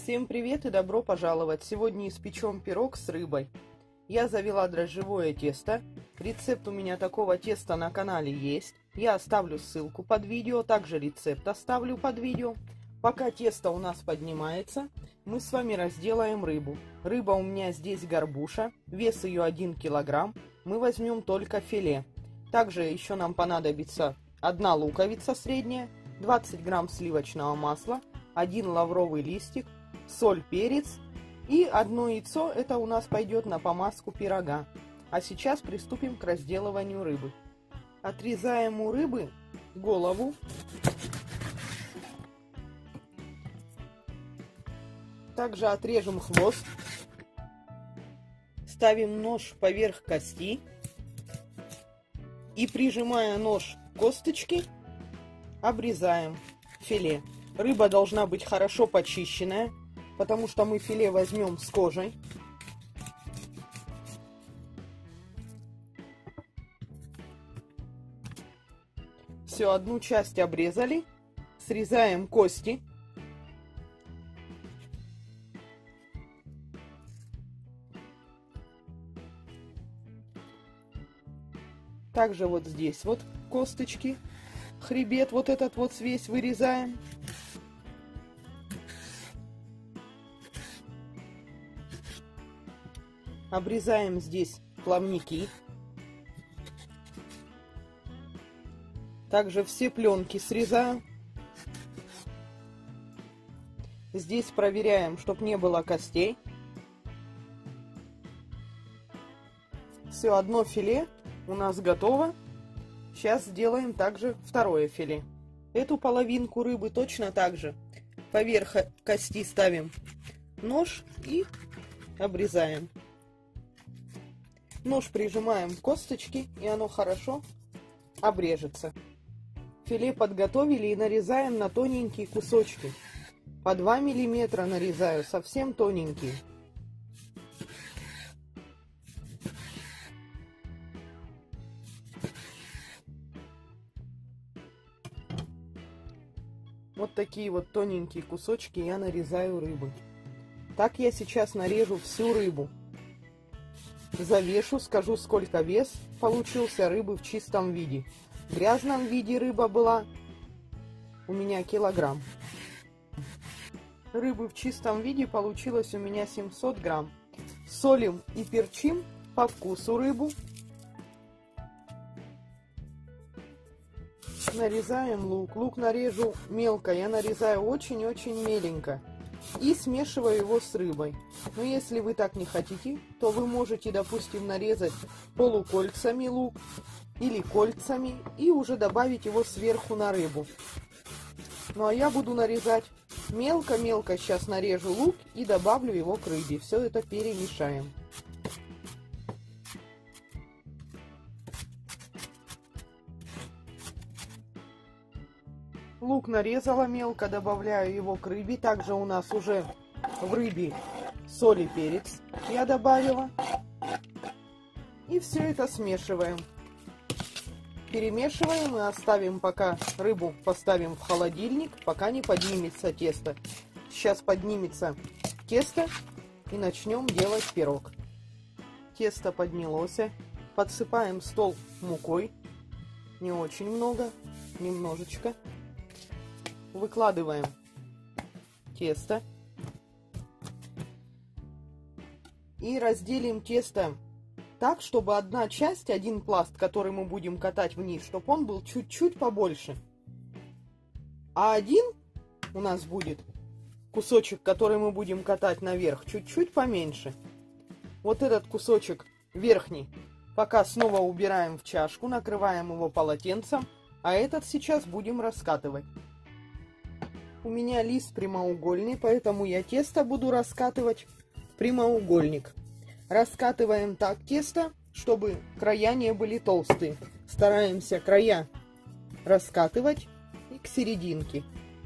Всем привет и добро пожаловать! Сегодня испечем пирог с рыбой. Я завела дрожжевое тесто. Рецепт у меня такого теста на канале есть. Я оставлю ссылку под видео, также рецепт оставлю под видео. Пока тесто у нас поднимается, мы с вами разделаем рыбу. Рыба у меня здесь горбуша, вес ее 1 килограмм. Мы возьмем только филе. Также еще нам понадобится 1 луковица средняя, 20 грамм сливочного масла, 1 лавровый листик, соль, перец и 1 яйцо. Это у нас пойдет на помазку пирога. А сейчас приступим к разделыванию рыбы. Отрезаем у рыбы голову. Также отрежем хвост. Ставим нож поверх кости. И прижимая нож к косточке, обрезаем филе. Рыба должна быть хорошо почищенная, потому что мы филе возьмем с кожей. Все, одну часть обрезали. Срезаем кости. Также вот здесь вот косточки, хребет вот этот вот весь вырезаем. Обрезаем здесь плавники. Также все пленки срезаем. Здесь проверяем, чтобы не было костей. Все, одно филе у нас готово. Сейчас сделаем также второе филе. Эту половинку рыбы точно так же поверх кости ставим нож и обрезаем. Нож прижимаем к косточке, и оно хорошо обрежется. Филе подготовили и нарезаем на тоненькие кусочки. По 2 миллиметра нарезаю, совсем тоненькие. Вот такие вот тоненькие кусочки я нарезаю рыбы. Так я сейчас нарежу всю рыбу. Завешу, скажу, сколько вес получился рыбы в чистом виде. В грязном виде рыба была у меня килограмм. Рыбы в чистом виде получилось у меня 700 грамм. Солим и перчим по вкусу рыбу. Нарезаем лук. Лук нарежу мелко. Я нарезаю очень-очень меленько. И смешиваю его с рыбой. Но если вы так не хотите, то вы можете, допустим, нарезать полукольцами лук или кольцами и уже добавить его сверху на рыбу. Ну а я буду нарезать мелко-мелко. Сейчас нарежу лук и добавлю его к рыбе. Все это перемешаем. Лук нарезала мелко, добавляю его к рыбе. Также у нас уже в рыбе соль и перец я добавила. И все это смешиваем. Перемешиваем и оставим пока рыбу, поставим в холодильник, пока не поднимется тесто. Сейчас поднимется тесто и начнем делать пирог. Тесто поднялось. Подсыпаем стол мукой. Не очень много, немножечко. Выкладываем тесто и разделим тесто так, чтобы одна часть, один пласт, который мы будем катать вниз, чтобы он был чуть-чуть побольше, а один у нас будет кусочек, который мы будем катать наверх, чуть-чуть поменьше. Вот этот кусочек верхний пока снова убираем в чашку, накрываем его полотенцем, а этот сейчас будем раскатывать. У меня лист прямоугольный, поэтому я тесто буду раскатывать в прямоугольник. Раскатываем так тесто, чтобы края не были толстые. Стараемся края раскатывать и к серединке.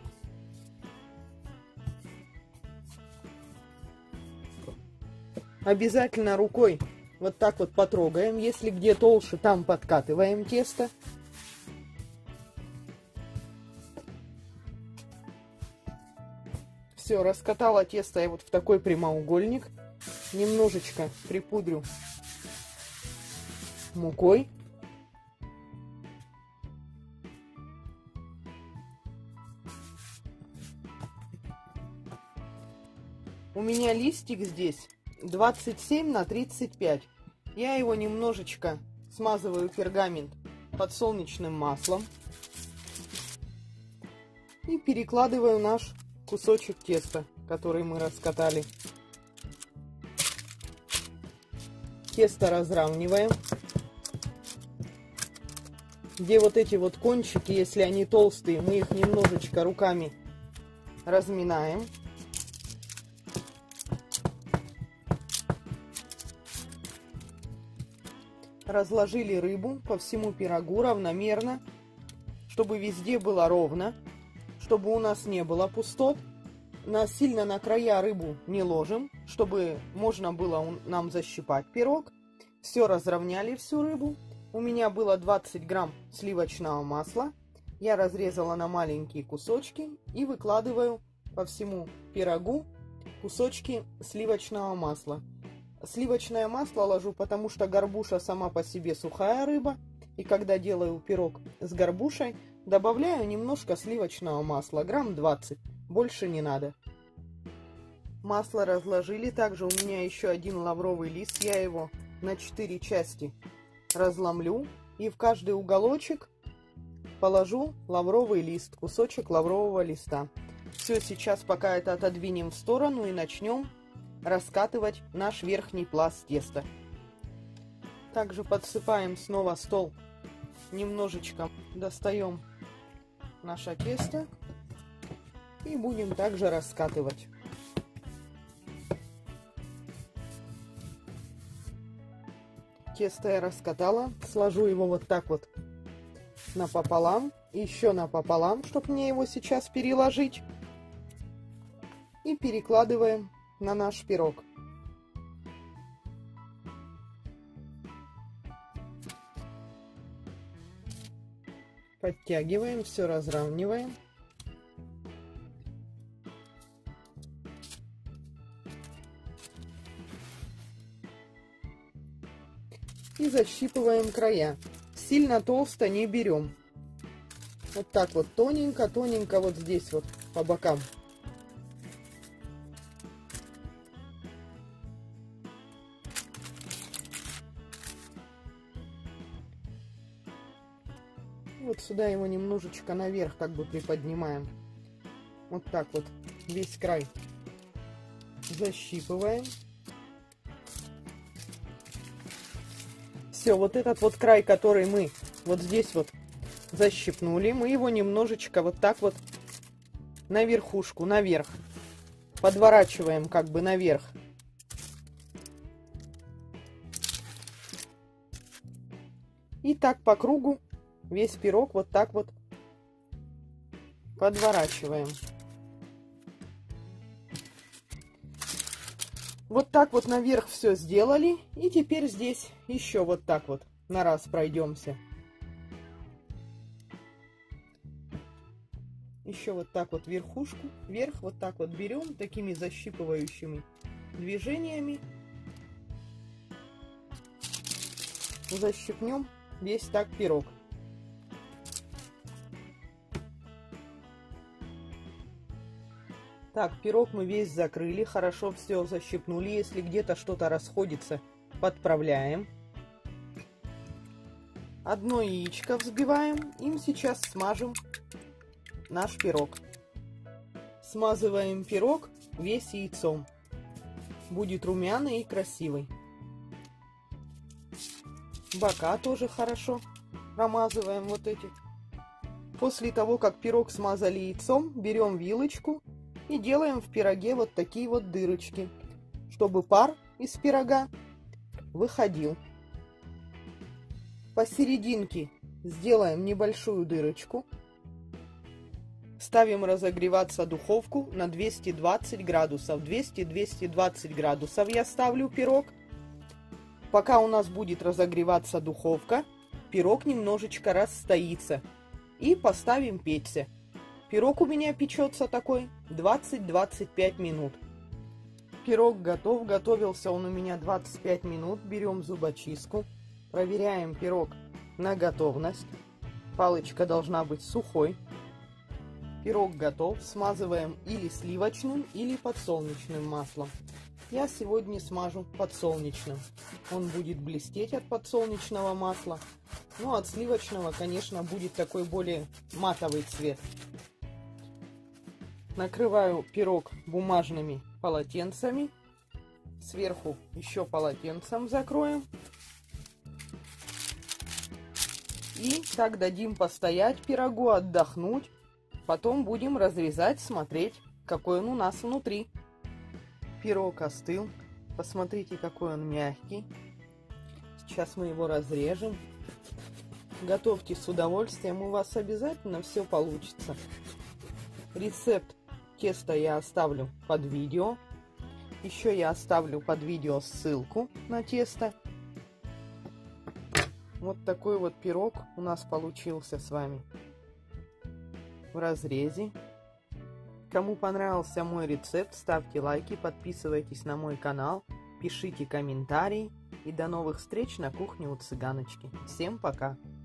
Обязательно рукой вот так вот потрогаем. Если где толще, там подкатываем тесто. Все, раскатала тесто я вот в такой прямоугольник. Немножечко припудрю мукой. У меня листик здесь 27 на 35. Я его немножечко смазываю пергамент подсолнечным маслом и перекладываю наш кусочек теста, который мы раскатали. Тесто разравниваем. Где вот эти вот кончики, если они толстые, мы их немножечко руками разминаем. Разложили рыбу по всему пирогу равномерно, чтобы везде было ровно, чтобы у нас не было пустот. Сильно на края рыбу не ложим, чтобы можно было нам защипать пирог. Все разровняли, всю рыбу. У меня было 20 грамм сливочного масла. Я разрезала на маленькие кусочки и выкладываю по всему пирогу кусочки сливочного масла. Сливочное масло ложу, потому что горбуша сама по себе сухая рыба. И когда делаю пирог с горбушей, добавляю немножко сливочного масла, грамм 20, больше не надо. Масло разложили. Также у меня еще один лавровый лист. Я его на 4 части разломлю. И в каждый уголочек положу лавровый лист, кусочек лаврового листа. Все, сейчас пока это отодвинем в сторону и начнем раскатывать наш верхний пласт теста. Также подсыпаем снова стол. Немножечко достаем наше тесто и будем также раскатывать. Тесто я раскатала, сложу его вот так вот напополам, еще напополам, чтобы мне его сейчас переложить, и перекладываем на наш пирог. Подтягиваем, все разравниваем. И защипываем края. Сильно толсто не берем. Вот так вот тоненько-тоненько вот здесь вот по бокам. Вот сюда его немножечко наверх как бы приподнимаем. Вот так вот весь край защипываем. Все, вот этот вот край, который мы вот здесь вот защипнули, мы его немножечко вот так вот на верхушку, наверх. Подворачиваем как бы наверх. И так по кругу весь пирог вот так вот подворачиваем. Вот так вот наверх все сделали. И теперь здесь еще вот так вот на раз пройдемся. Еще вот так вот верхушку, вверх вот так вот берем такими защипывающими движениями. Защипнем весь так пирог. Так, пирог мы весь закрыли, хорошо все защипнули. Если где-то что-то расходится, подправляем. Одно яичко взбиваем, им сейчас смажем наш пирог. Смазываем пирог весь яйцом. Будет румяный и красивый. Бока тоже хорошо промазываем вот эти. После того, как пирог смазали яйцом, берем вилочку и делаем в пироге вот такие вот дырочки, чтобы пар из пирога выходил. Посерединке сделаем небольшую дырочку. Ставим разогреваться духовку на 220 градусов. 200-220 градусов я ставлю пирог. Пока у нас будет разогреваться духовка, пирог немножечко расстоится. И поставим печься. Пирог у меня печется такой 20-25 минут. Пирог готов, готовился он у меня 25 минут. Берем зубочистку, проверяем пирог на готовность. Палочка должна быть сухой. Пирог готов, смазываем или сливочным, или подсолнечным маслом. Я сегодня смажу подсолнечным. Он будет блестеть от подсолнечного масла. Ну, от сливочного, конечно, будет такой более матовый цвет. Накрываю пирог бумажными полотенцами. Сверху еще полотенцем закроем. И так дадим постоять пирогу, отдохнуть. Потом будем разрезать, смотреть, какой он у нас внутри. Пирог остыл. Посмотрите, какой он мягкий. Сейчас мы его разрежем. Готовьте с удовольствием, у вас обязательно все получится. Рецепт теста я оставлю под видео. Еще я оставлю под видео ссылку на тесто. Вот такой вот пирог у нас получился с вами в разрезе. Кому понравился мой рецепт, ставьте лайки, подписывайтесь на мой канал, пишите комментарии. И до новых встреч на кухне у Цыганочки. Всем пока!